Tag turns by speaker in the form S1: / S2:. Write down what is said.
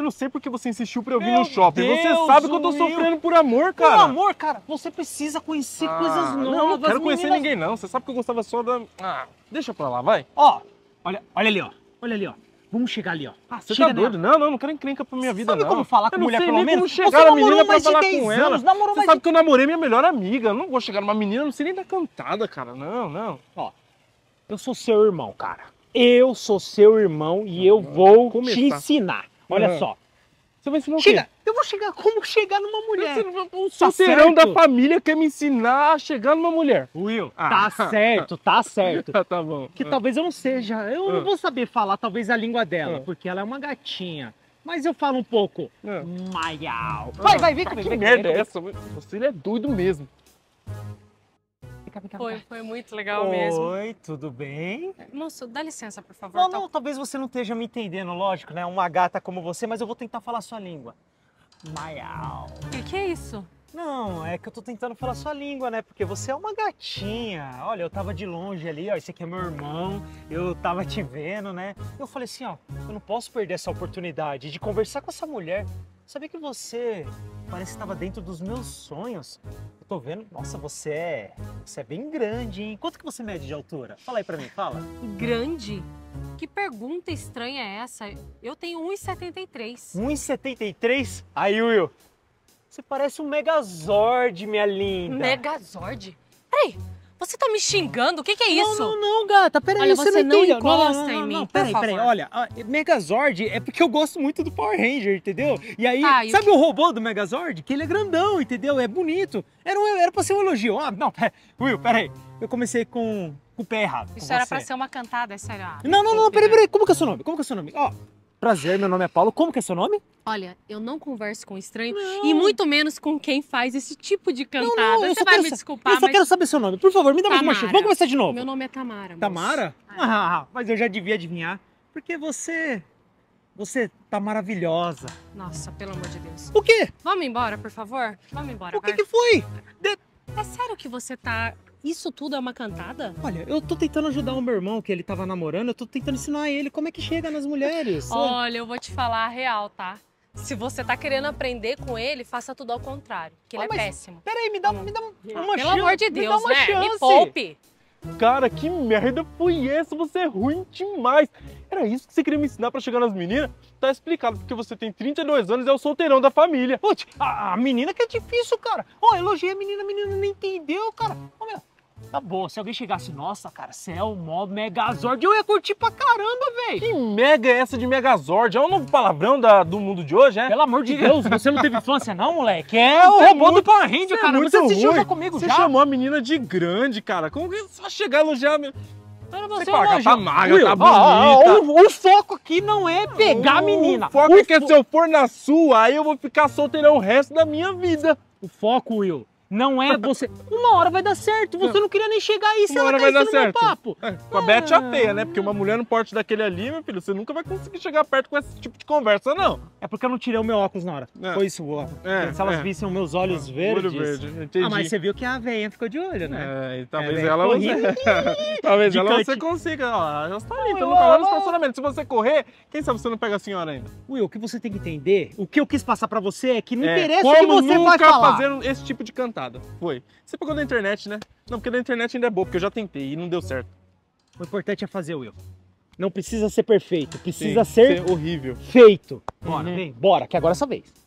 S1: Eu não sei porque você insistiu pra eu vir
S2: Meu
S1: no shopping.
S2: Deus,
S1: Você sabe que eu tô
S2: Will.
S1: sofrendo por amor, cara.
S2: Por amor, cara, você precisa conhecer coisas novas.
S1: Não quero conhecer
S2: meninas.
S1: ninguém, não. Você sabe que eu gostava só da... deixa pra lá, vai.
S2: Ó, olha ali, ó. Olha ali, ó. Vamos chegar ali, ó.
S1: Você
S2: Chega
S1: tá doido? Não quero encrenca pra minha vida,
S2: Sabe
S1: não.
S2: como falar com
S1: eu não
S2: mulher,
S1: sei
S2: pelo
S1: nem
S2: menos?
S1: como
S2: Você
S1: chegar na
S2: namorou
S1: menina pra
S2: mais de
S1: falar
S2: 10
S1: com ela.
S2: anos, namorou
S1: Você
S2: mais
S1: sabe
S2: de-
S1: que eu namorei minha melhor amiga. Eu não vou chegar numa menina, não sei nem da cantada, cara. Não.
S2: Ó, eu sou seu irmão, cara. Eu sou seu irmão e eu vou
S1: começar.
S2: te ensinar. Olha só.
S1: Você vai ensinar o
S2: Chega,
S1: quê?
S2: eu vou chegar como chegar numa mulher.
S1: O solteirão
S2: certo.
S1: da família quer me ensinar a chegar numa mulher.
S2: Will,
S1: Ah.
S2: tá certo, tá certo.
S1: Tá bom.
S2: Que talvez eu não seja, eu não vou saber falar talvez a língua dela,
S1: Ah.
S2: porque ela é uma gatinha. Mas eu falo um pouco.
S1: Ah.
S2: Maiau.
S1: Vai,
S2: Vem
S1: que
S2: comigo. vem
S1: merda
S2: comigo.
S1: é essa? Você é doido mesmo.
S2: Vem cá.
S3: Foi muito legal mesmo.
S2: Oi, tudo bem?
S3: Moço, dá licença, por favor.
S2: Não, talvez você não esteja me entendendo, lógico, né? Uma gata como você, mas eu vou tentar falar sua língua. Maiau.
S3: O que é isso?
S2: Não, é que eu tô tentando falar sua língua, né? Porque você é uma gatinha. Olha, eu tava de longe ali, ó. Esse aqui é meu irmão. Eu tava te vendo, né? Eu falei assim, ó, eu não posso perder essa oportunidade de conversar com essa mulher. Sabia que você parece que estava dentro dos meus sonhos. Eu tô vendo, nossa, você é bem grande, hein? Quanto que você mede de altura? Fala aí pra mim, fala.
S3: Grande? Que pergunta estranha é essa? Eu tenho 1,73.
S2: 1,73? Aí, Will, você parece um Megazord, minha linda.
S3: Megazord? Peraí, você tá me xingando? O que é isso?
S2: Não, gata, peraí,
S3: Olha,
S2: você
S3: você
S2: não
S3: não
S2: entendeu.
S3: encosta em mim, por
S2: peraí,
S3: favor.
S2: olha, Megazord é porque eu gosto muito do Power Ranger, entendeu? E aí,
S3: Tá, e
S2: sabe o robô do Megazord? Que ele é grandão, entendeu? É bonito. Era pra ser um elogio. Will, peraí, eu comecei com o pé errado.
S3: Isso
S2: com
S3: era
S2: você.
S3: pra ser uma cantada, é sério.
S2: Não, peraí, como que é seu nome? Ó, prazer, meu nome é Paulo, como que é seu nome?
S3: Olha, eu não converso com estranho e muito menos com quem faz esse tipo de cantada.
S2: eu
S3: Você
S2: só
S3: vai
S2: quero
S3: me
S2: sa-
S3: desculpar,
S2: Eu só
S3: mas
S2: quero saber seu nome, por favor, me dá mais uma chance.
S3: Tamara.
S2: Vamos começar de novo.
S3: meu nome é Tamara. moço.
S2: Tamara? Mas eu já devia adivinhar, porque você tá maravilhosa.
S3: Nossa, pelo amor de Deus.
S2: O quê?
S3: Vamos embora, por favor? Vamos embora,
S2: O que
S3: vai.
S2: que foi?
S3: É sério que você tá... Isso tudo é uma cantada?
S2: Olha, eu tô tentando ajudar o meu irmão que ele tava namorando, eu tô tentando ensinar ele como é que chega nas mulheres.
S3: Olha, eu vou te falar a real, tá? Se você tá querendo aprender com ele, faça tudo ao contrário, que ele é
S2: mas
S3: péssimo.
S2: Peraí, me dá uma
S3: Pelo
S2: chance.
S3: amor de
S2: me dá
S3: Deus,
S2: uma
S3: né? Me
S2: chance.
S3: poupe.
S1: Cara, que merda foi essa? Você é ruim demais. Era isso que você queria me ensinar pra chegar nas meninas? Tá explicado, porque você tem 32 anos e é o solteirão da família.
S2: Putz, a menina que é difícil, cara. Ó, elogiei a menina não entendeu, cara. Ô, meu, tá bom, se alguém chegasse, nossa, cara, você é o mó Megazord, eu ia curtir pra caramba, velho.
S1: Que mega é essa de Megazord? É um novo palavrão do mundo de hoje, é?
S2: Pelo amor de Deus, você não teve infância não, moleque? É o robô do Power Ranger, cara. Você assistiu já comigo
S1: Você
S2: já?
S1: chamou a menina de grande, cara. Como que só chegar a elogiar a menina?
S2: Era
S1: Você
S2: você
S1: fala,
S2: elogia.
S1: tá magra,
S2: Will,
S1: tá bonita.
S2: O foco aqui não é pegar a menina.
S1: O foco é que se eu for na sua, aí eu vou ficar solteirão o resto da minha vida.
S2: O foco, Will, não é você. Uma hora vai dar certo. Você não queria nem chegar aí se
S1: Uma
S2: ela
S1: hora
S2: caísse
S1: vai dar
S2: no meu
S1: certo.
S2: papo.
S1: Com a Beth é feia, né? Porque uma mulher no porte daquele ali, meu filho, você nunca vai conseguir chegar perto com esse tipo de conversa, não.
S2: É porque eu não tirei o meu óculos na hora.
S1: É.
S2: Foi isso, ó.
S1: É,
S2: Se elas
S1: é.
S2: vissem os meus olhos verdes.
S1: Olho verde, entendi.
S2: Ah, mas você viu que a veinha ficou de olho, né?
S1: É, e talvez
S2: É,
S1: ela
S2: corri.
S1: talvez
S2: De
S1: ela
S2: cante.
S1: você consiga, ó, ela está ali,
S2: Não,
S1: tá no
S2: eu-
S1: calor do estacionamento. Se você correr, quem sabe você não pega a senhora ainda.
S2: Will, o que você tem que entender, o que eu quis passar pra você é que não
S1: É,
S2: interessa o que
S1: como
S2: você vai
S1: nunca
S2: falar.
S1: fazer esse tipo de cantada. Foi. Você pegou da internet, né? Não, porque da internet ainda é boa, porque eu já tentei e não deu certo.
S2: O importante é fazer, Will. Não precisa ser perfeito, precisa
S1: Sim,
S2: ser
S1: horrível.
S2: feito. Bora, vem, bora, que agora é sua vez.